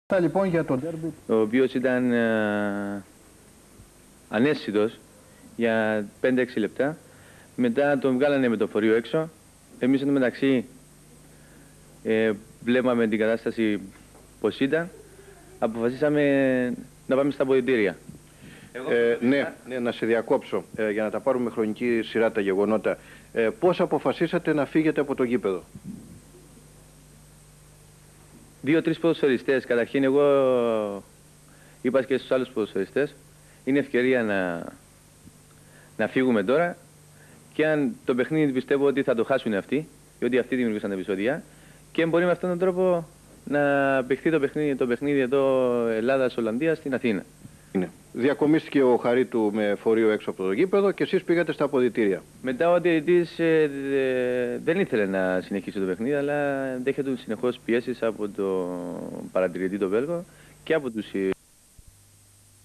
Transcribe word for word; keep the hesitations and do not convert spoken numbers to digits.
Λοιπόν, για το ντέρμπι. Ο οποίος ήταν ε, ανέστητος για πέντε έξι λεπτά. Μετά τον βγάλανε με το φορείο έξω. Εμείς εν τω μεταξύ ε, βλέπαμε την κατάσταση πως ήταν. Αποφασίσαμε να πάμε στα αποδυτήρια. Ε, ναι, ναι, να σε διακόψω ε, για να τα πάρουμε χρονική σειρά τα γεγονότα. Ε, πώς αποφασίσατε να φύγετε από το γήπεδο? Δύο-τρεις ποδοσφαιριστές. Καταρχήν εγώ είπα και στους άλλους ποδοσφαιριστές, είναι ευκαιρία να, να φύγουμε τώρα, και αν το παιχνίδι πιστεύω ότι θα το χάσουν αυτοί, διότι αυτοί δημιουργήσαν τα επεισόδια, και μπορεί με αυτόν τον τρόπο να παιχθεί το παιχνίδι, το παιχνίδι εδώ Ελλάδας-Ολλανδίας στην Αθήνα. Είναι. Διακομίστηκε ο Χαρίτου με φορείο έξω από το γήπεδο και εσείς πήγατε στα αποδυτήρια. Μετά ο διαιτητής ε, δεν ήθελε να συνεχίσει το παιχνίδι, αλλά δέχεται συνεχώς πιέσεις από το παρατηρητή το Βέλγο και από τους